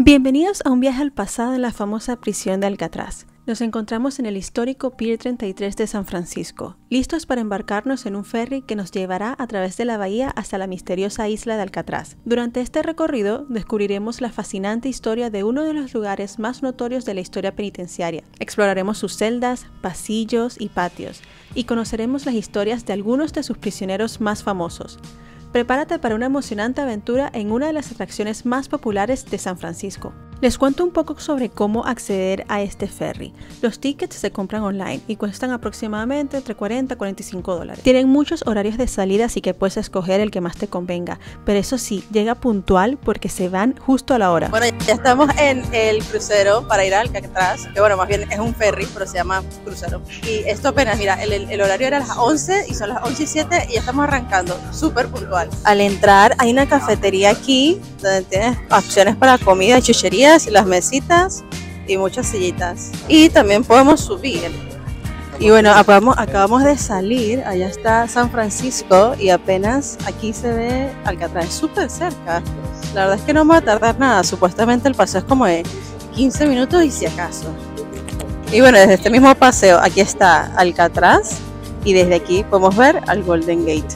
Bienvenidos a un viaje al pasado en la famosa prisión de Alcatraz. Nos encontramos en el histórico Pier 33 de San Francisco, listos para embarcarnos en un ferry que nos llevará a través de la bahía hasta la misteriosa isla de Alcatraz. Durante este recorrido descubriremos la fascinante historia de uno de los lugares más notorios de la historia penitenciaria. Exploraremos sus celdas, pasillos y patios, y conoceremos las historias de algunos de sus prisioneros más famosos. Prepárate para una emocionante aventura en una de las atracciones más populares de San Francisco. Les cuento un poco sobre cómo acceder a este ferry. Los tickets se compran online y cuestan aproximadamente entre $40 y $45. Tienen muchos horarios de salida, así que puedes escoger el que más te convenga. Pero eso sí, llega puntual porque se van justo a la hora. Bueno, ya estamos en el crucero para ir a Alcatraz, que bueno, más bien es un ferry, pero se llama crucero. Y esto apenas, mira, el horario era a las 11 y son las 11:07 y ya estamos arrancando, súper puntual. Al entrar hay una cafetería aquí, donde tienes opciones para comida y chucherías, y las mesitas y muchas sillitas. Y también podemos subir. Y bueno, acabamos de salir, allá está San Francisco y apenas aquí se ve Alcatraz, es súper cerca. La verdad es que no va a tardar nada, supuestamente el paseo es como de 15 minutos y si acaso. Y bueno, desde este mismo paseo aquí está Alcatraz y desde aquí podemos ver al Golden Gate.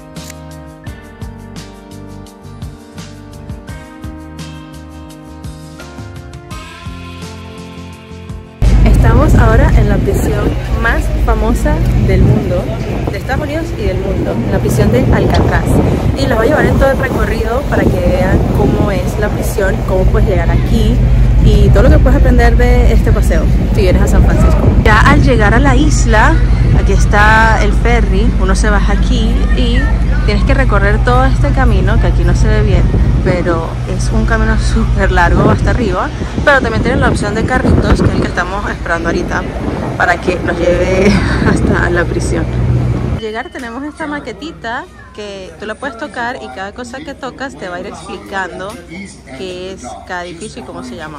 Estamos ahora en la prisión más famosa del mundo, de Estados Unidos y del mundo, en la prisión de Alcatraz. Y los voy a llevar en todo el recorrido para que vean cómo es la prisión, cómo puedes llegar aquí y todo lo que puedes aprender de este paseo si vienes a San Francisco. Ya al llegar a la isla, aquí está el ferry, uno se baja aquí y tienes que recorrer todo este camino, que aquí no se ve bien, pero es un camino súper largo hasta arriba, pero también tienen la opción de carritos, que es el que estamos esperando ahorita, para que nos lleve hasta la prisión. Al llegar tenemos esta maquetita que tú la puedes tocar y cada cosa que tocas te va a ir explicando qué es cada edificio y cómo se llama.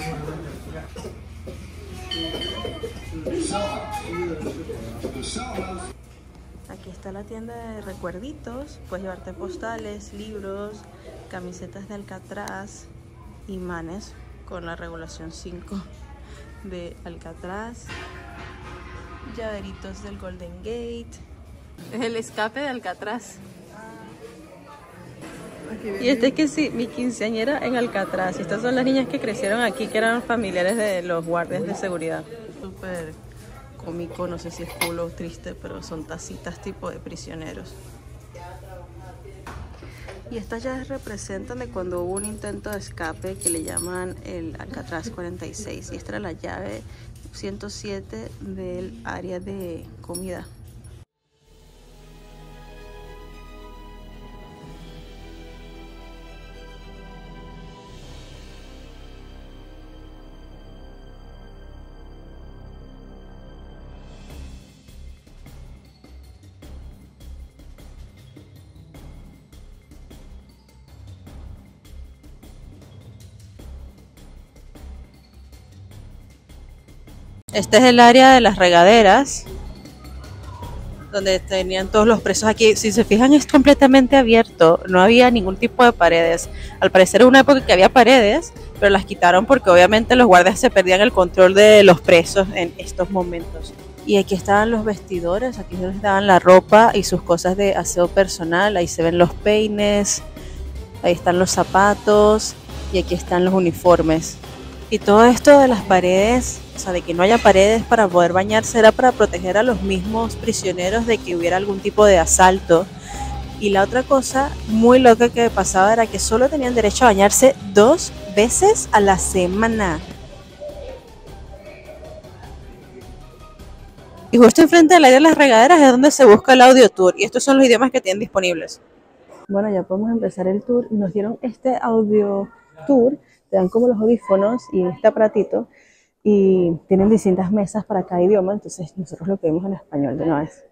Aquí está la tienda de recuerditos, puedes llevarte postales, libros, camisetas de Alcatraz, imanes con la regulación 5 de Alcatraz, llaveritos del Golden Gate, es el escape de Alcatraz. Y este es que sí, mi quinceañera en Alcatraz, y estas son las niñas que crecieron aquí, que eran familiares de los guardias de seguridad. Súper cómico, no sé si es cool o triste, pero son tacitas tipo de prisioneros. Y estas llaves representan de cuando hubo un intento de escape que le llaman el Alcatraz 46. Y esta era la llave 107 del área de comida. Este es el área de las regaderas, donde tenían todos los presos aquí. Si se fijan, es completamente abierto, no había ningún tipo de paredes. Al parecer era una época que había paredes, pero las quitaron porque obviamente los guardias se perdían el control de los presos en estos momentos. Y aquí estaban los vestidores, aquí les daban la ropa y sus cosas de aseo personal. Ahí se ven los peines, ahí están los zapatos y aquí están los uniformes. Y todo esto de las paredes, o sea, de que no haya paredes para poder bañarse, era para proteger a los mismos prisioneros de que hubiera algún tipo de asalto. Y la otra cosa muy loca que pasaba era que solo tenían derecho a bañarse 2 veces a la semana. Y justo enfrente del área de las regaderas es donde se busca el audio tour. Y estos son los idiomas que tienen disponibles. Bueno, ya podemos empezar el tour. Nos dieron este audio tour. Te dan como los audífonos y este aparatito. Y tienen distintas mesas para cada idioma. Entonces nosotros lo pedimos en español de una vez.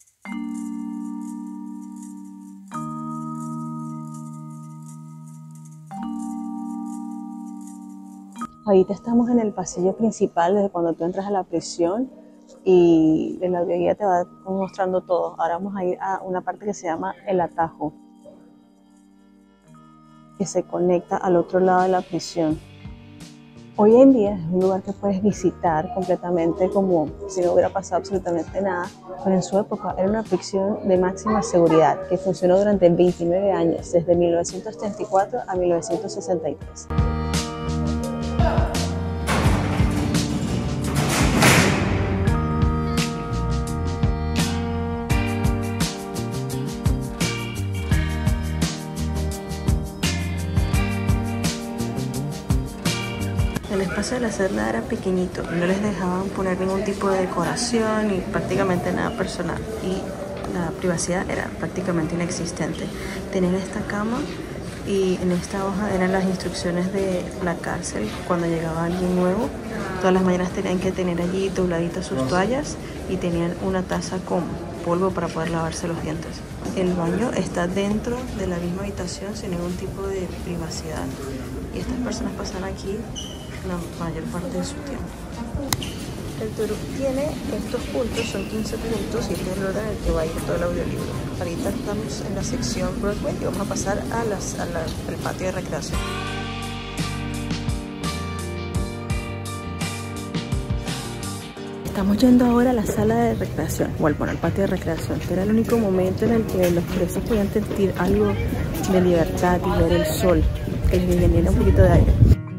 Ahorita estamos en el pasillo principal desde cuando tú entras a la prisión. Y el audioguía te va mostrando todo. Ahora vamos a ir a una parte que se llama el atajo, que se conecta al otro lado de la prisión. Hoy en día es un lugar que puedes visitar completamente como si no hubiera pasado absolutamente nada, pero en su época era una prisión de máxima seguridad que funcionó durante 29 años, desde 1934 a 1963. El espacio de la celda era pequeñito, no les dejaban poner ningún tipo de decoración y prácticamente nada personal, y la privacidad era prácticamente inexistente. Tenían esta cama y en esta hoja eran las instrucciones de la cárcel cuando llegaba alguien nuevo. Todas las mañanas tenían que tener allí dobladitas sus toallas y tenían una taza con polvo para poder lavarse los dientes. El baño está dentro de la misma habitación sin ningún tipo de privacidad y estas personas pasan aquí la mayor parte de su tiempo. El tour tiene estos puntos, son 15 puntos y este es el orden en el que va a ir todo el audiolibro. Ahorita estamos en la sección Broadway y vamos a pasar al patio de recreación. Estamos yendo ahora a la sala de recreación, o al patio de recreación, que era el único momento en el que los presos podían sentir algo de libertad y ver el sol, que les viniera un poquito de aire.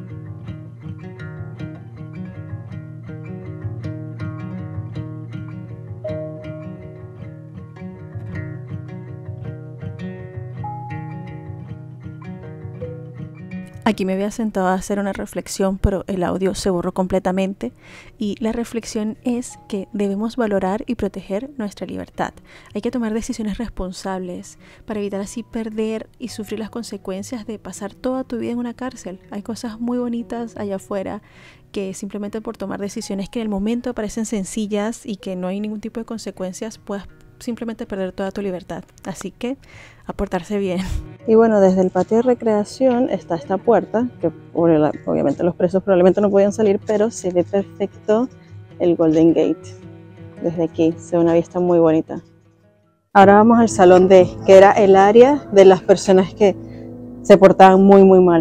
Aquí me había sentado a hacer una reflexión, pero el audio se borró completamente y la reflexión es que debemos valorar y proteger nuestra libertad. Hay que tomar decisiones responsables para evitar así perder y sufrir las consecuencias de pasar toda tu vida en una cárcel. Hay cosas muy bonitas allá afuera que simplemente por tomar decisiones que en el momento parecen sencillas y que no hay ningún tipo de consecuencias puedas simplemente perder toda tu libertad. Así que a portarse bien. Y bueno, desde el patio de recreación está esta puerta, que obviamente los presos probablemente no podían salir, pero se ve perfecto el Golden Gate. Desde aquí se ve una vista muy bonita. Ahora vamos al salón D, que era el área de las personas que se portaban muy mal.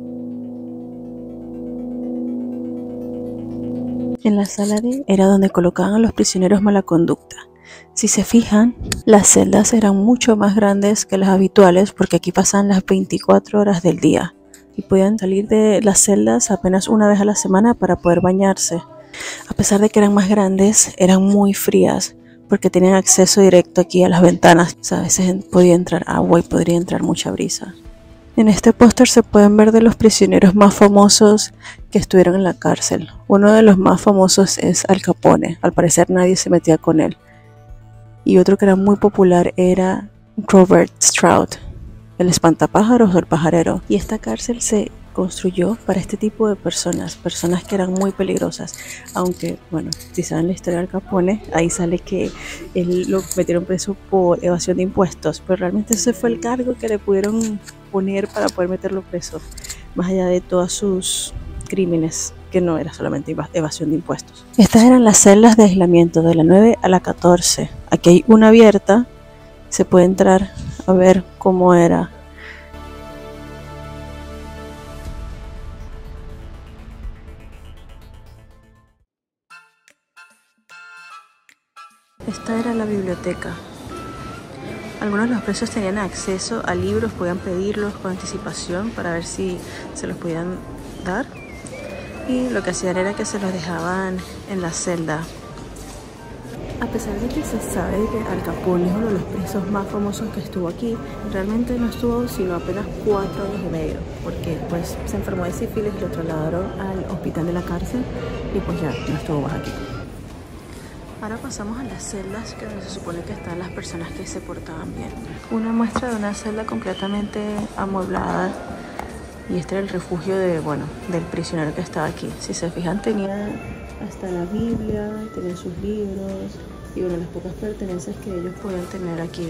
En la sala D era donde colocaban a los prisioneros mala conducta. Si se fijan, las celdas eran mucho más grandes que las habituales porque aquí pasaban las 24 horas del día y podían salir de las celdas apenas una vez a la semana para poder bañarse. A pesar de que eran más grandes, eran muy frías porque tenían acceso directo aquí a las ventanas. O sea, a veces podía entrar agua y podría entrar mucha brisa. En este póster se pueden ver de los prisioneros más famosos que estuvieron en la cárcel. Uno de los más famosos es Al Capone. Al parecer nadie se metía con él. Y otro que era muy popular era Robert Stroud, el espantapájaros o el pajarero. Y esta cárcel se construyó para este tipo de personas que eran muy peligrosas. Aunque, bueno, si saben la historia de Al Capone, ahí sale que él lo metieron preso por evasión de impuestos. Pero realmente ese fue el cargo que le pudieron poner para poder meterlo preso, más allá de todos sus crímenes, que no era solamente evasión de impuestos. Estas eran las celdas de aislamiento de la 9 a la 14. Aquí hay una abierta, se puede entrar a ver cómo era. Esta era la biblioteca. Algunos de los presos tenían acceso a libros, podían pedirlos con anticipación para ver si se los podían dar. Y lo que hacían era que se los dejaban en la celda. A pesar de que se sabe que Al Capone es uno de los presos más famosos que estuvo aquí, realmente no estuvo sino apenas 4 años y medio, porque pues se enfermó de sífilis y lo trasladaron al hospital de la cárcel y pues ya no estuvo más aquí. Ahora pasamos a las celdas que se supone que están las personas que se portaban bien. Una muestra de una celda completamente amueblada. Y este era el refugio del prisionero que estaba aquí. Si se fijan, tenía hasta la Biblia, tenía sus libros y las pocas pertenencias que ellos podían tener aquí.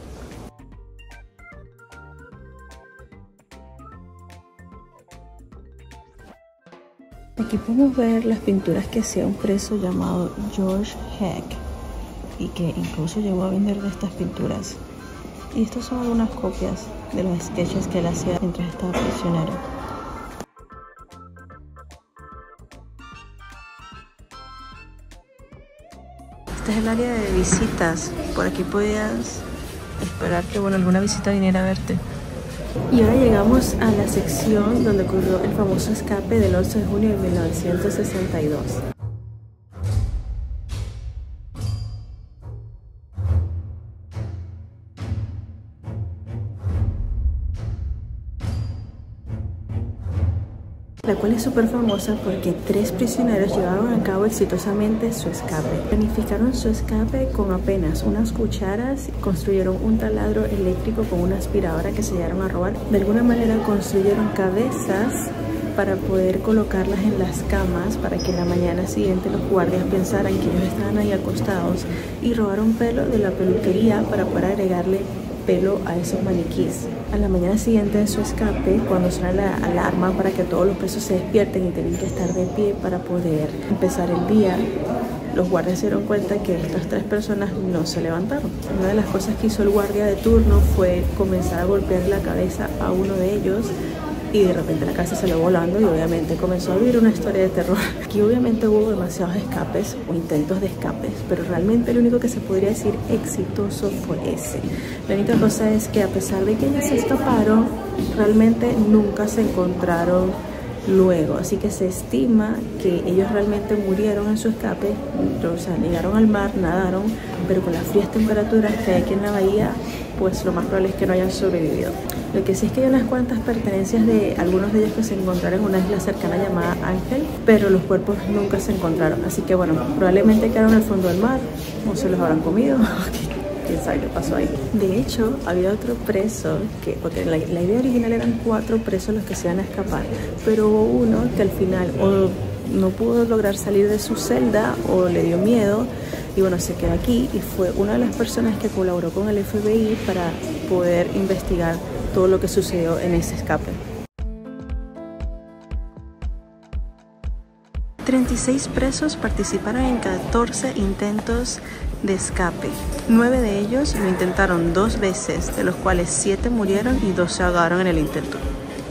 Aquí podemos ver las pinturas que hacía un preso llamado George Heck y que incluso llegó a vender de estas pinturas. Y estas son algunas copias de los sketches que él hacía mientras estaba prisionero. Este es el área de visitas. Por aquí podías esperar que alguna visita viniera a verte. Y ahora llegamos a la sección donde ocurrió el famoso escape del 11 de junio de 1962. La cual es súper famosa porque 3 prisioneros llevaron a cabo exitosamente su escape. Planificaron su escape con apenas unas cucharas, construyeron un taladro eléctrico con una aspiradora que se llegaron a robar. De alguna manera construyeron cabezas para poder colocarlas en las camas para que la mañana siguiente los guardias pensaran que ellos estaban ahí acostados, y robaron pelo de la peluquería para poder agregarle pelo a esos maniquís. A la mañana siguiente de su escape, cuando suena la alarma para que todos los presos se despierten y tienen que estar de pie para poder empezar el día, los guardias se dieron cuenta que estas 3 personas no se levantaron. Una de las cosas que hizo el guardia de turno fue comenzar a golpear la cabeza a uno de ellos, y de repente la casa salió volando y obviamente comenzó a vivir una historia de terror. Aquí obviamente hubo demasiados escapes o intentos de escapes, pero realmente el único que se podría decir exitoso fue ese. La única cosa es que a pesar de que ellos se escaparon, realmente nunca se encontraron luego, así que se estima que ellos realmente murieron en su escape. O sea, llegaron al mar, nadaron, pero con las frías temperaturas que hay aquí en la bahía, pues lo más probable es que no hayan sobrevivido. Lo que sí es que hay unas cuantas pertenencias de algunos de ellos que se encontraron en una isla cercana llamada Ángel, pero los cuerpos nunca se encontraron, así que bueno, probablemente quedaron al fondo del mar, o se los habrán comido, quién sabe qué pasó ahí. De hecho, había otro preso porque la idea original eran 4 presos los que se iban a escapar, pero hubo uno que al final o no pudo lograr salir de su celda o le dio miedo y bueno, se quedó aquí, y fue una de las personas que colaboró con el FBI para poder investigar todo lo que sucedió en ese escape. 36 presos participaron en 14 intentos de escape. 9 de ellos lo intentaron 2 veces, de los cuales 7 murieron y 2 se ahogaron en el intento.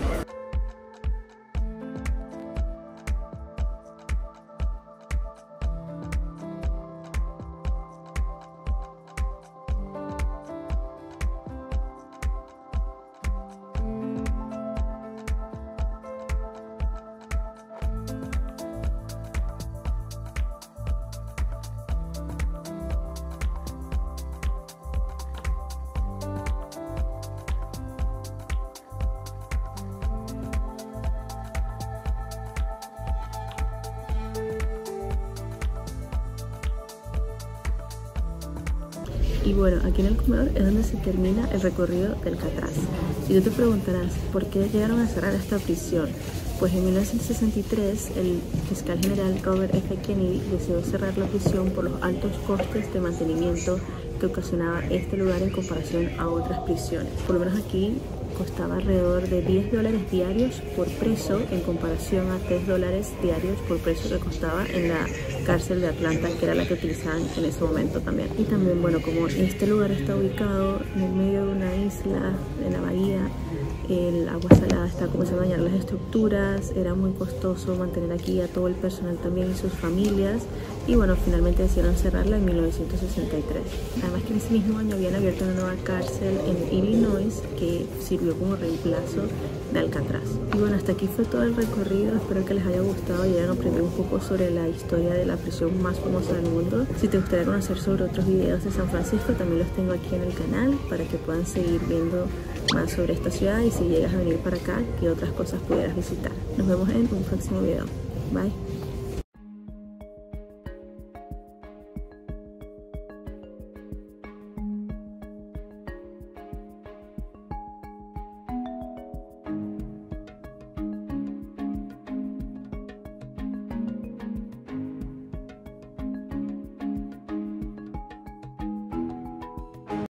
Y bueno, aquí en el comedor es donde se termina el recorrido del Alcatraz. Y tú te preguntarás, ¿por qué llegaron a cerrar esta prisión? Pues en 1963 el fiscal general Robert F. Kennedy decidió cerrar la prisión por los altos costes de mantenimiento que ocasionaba este lugar en comparación a otras prisiones. Por lo menos aquí costaba alrededor de $10 diarios por preso en comparación a $3 diarios por preso que costaba en la cárcel de Atlanta, que era la que utilizaban en ese momento también. Y también, bueno, como este lugar está ubicado en el medio de una isla, en la bahía, el agua salada está comenzando a dañar las estructuras, era muy costoso mantener aquí a todo el personal también y sus familias, y bueno, finalmente decidieron cerrarla en 1963. Además que en ese mismo año habían abierto una nueva cárcel en Illinois que sirvió como reemplazo de Alcatraz. Y bueno, hasta aquí fue todo el recorrido, espero que les haya gustado y hayan aprendido un poco sobre la historia de la prisión más famosa del mundo. Si te gustaría conocer sobre otros videos de San Francisco, también los tengo aquí en el canal para que puedan seguir viendo más sobre esta ciudad, y si llegas a venir para acá, qué otras cosas pudieras visitar. Nos vemos en un próximo video. Bye.